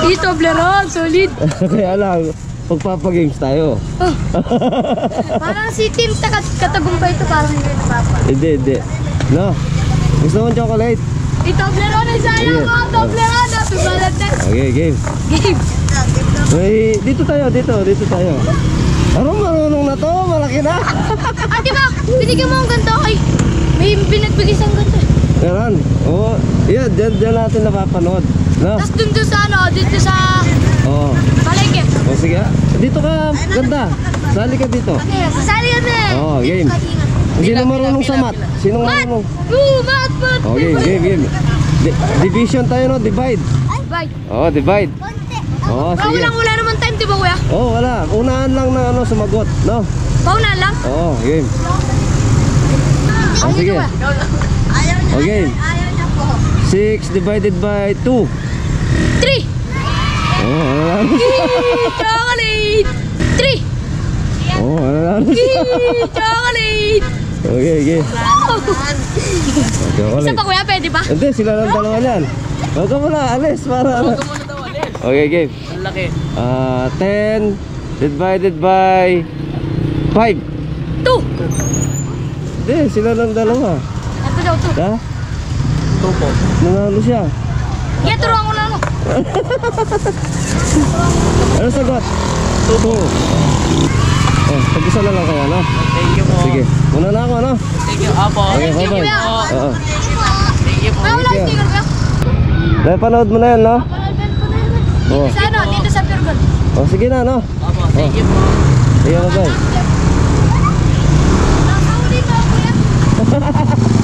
Ito, Toblerone, solid. Kaya lang, pagpapagames tayo. Oh. Parang si Team Katagumpay ito, parang hindi napapa. Hindi. No? Gusto mo chocolate? Ito, Toblerone, sayang mo. Toblerone, happy Valentine's. Okay, game. Game. Hey, dito tayo. Marunong na to, malaki na. Di ba? Binigyan mo ang ganito. Ay, may binagbigay siyang ganito. Meron. Oo. Yeah, dyan natin napapanood. No? Tapos dun sa ano, dito sa palengke. O sige. Dito ka, ganda. Sali ka dito. Okay, sasali ka na. Game. Sino marunong sa mat? Sino marunong? Mat. Game. Division tayo, no? Divide. Bye. Divide. Sige. Wala naman time, di ba kuya? Wala. Unahan lang na sumagot, no? Paunahan lang? Game. Sige. Okay. 6 divided by 2. 3. Chocolate. 3. Chocolate. Okay. Isa pa kuya, pwede ba? Hindi, sila lang dalawa yan. Huwag ka muna, alis para. Okay, game. Ang laki. 10 divided by 5. 2. Hindi, sila lang dalawa. Ito daw, 2. Ha? 2 po. Nanalo siya. Kaya turuan ko na ano. Ano sagot? 2. Pag-isa na lang kaya, no? Thank you po. Sige, muna na ako, no? Thank you, Apo. Okay, bye-bye. Thank you po. Wala sticker kuya. Napanood mo na yan, no? Dito sa ano, dito sa Pure Gold. Sige na, no? Apo, thank you po. Sige, bye-bye. Nasa uli ba kuya?